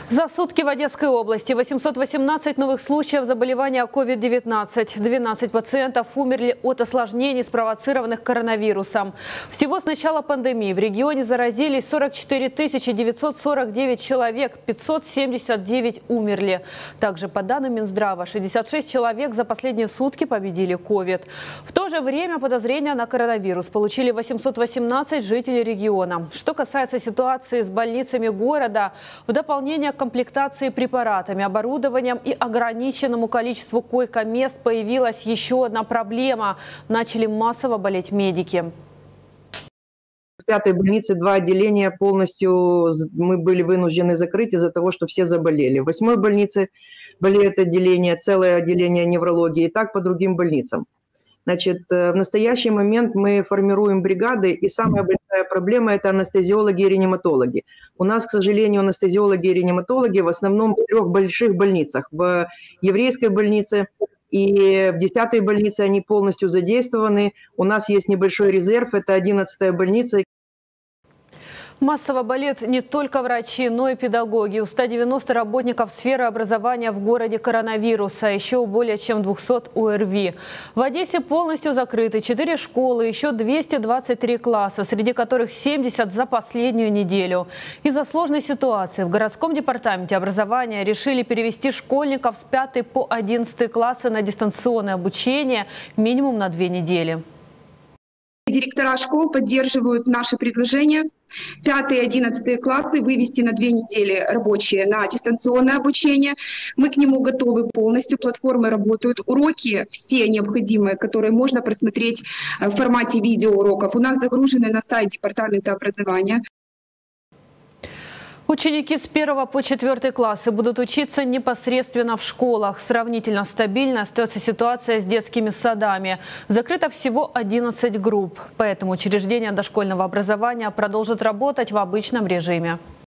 За сутки в Одесской области 818 новых случаев заболевания COVID-19. 12 пациентов умерли от осложнений, спровоцированных коронавирусом. Всего с начала пандемии в регионе заразились 44 949 человек, 579 умерли. Также, по данным Минздрава, 66 человек за последние сутки победили COVID. В то же время подозрения на коронавирус получили 818 жителей региона. Что касается ситуации с больницами города, в дополнение к комплектации препаратами, оборудованием и ограниченному количеству койко-мест появилась еще одна проблема. Начали массово болеть медики. В 5-й больнице 2 отделения полностью мы были вынуждены закрыть из-за того, что все заболели. В 8-й больнице болеет отделение, целое отделение неврологии, и так по другим больницам. Значит, в настоящий момент мы формируем бригады, и самая большая проблема – это анестезиологи и реаниматологи. У нас, к сожалению, анестезиологи и реаниматологи в основном в 3 больших больницах. В еврейской больнице и в 10-й больнице они полностью задействованы. У нас есть небольшой резерв, это 11-я больница. Массово болеют не только врачи, но и педагоги. У 190 работников сферы образования в городе коронавирус, а еще у более чем 200 ОРВИ. В Одессе полностью закрыты 4 школы, еще 223 класса, среди которых 70 за последнюю неделю. Из-за сложной ситуации в городском департаменте образования решили перевести школьников с 5 по 11 классы на дистанционное обучение минимум на 2 недели. Директора школ поддерживают наши предложения. 5 и 11 классы вывести на 2 недели рабочие на дистанционное обучение. Мы к нему готовы полностью. Платформы работают. Уроки все необходимые, которые можно просмотреть в формате видеоуроков, у нас загружены на сайт департамента образования. Ученики с 1 по 4 классы будут учиться непосредственно в школах. Сравнительно стабильно остается ситуация с детскими садами. Закрыто всего 11 групп. Поэтому учреждения дошкольного образования продолжат работать в обычном режиме.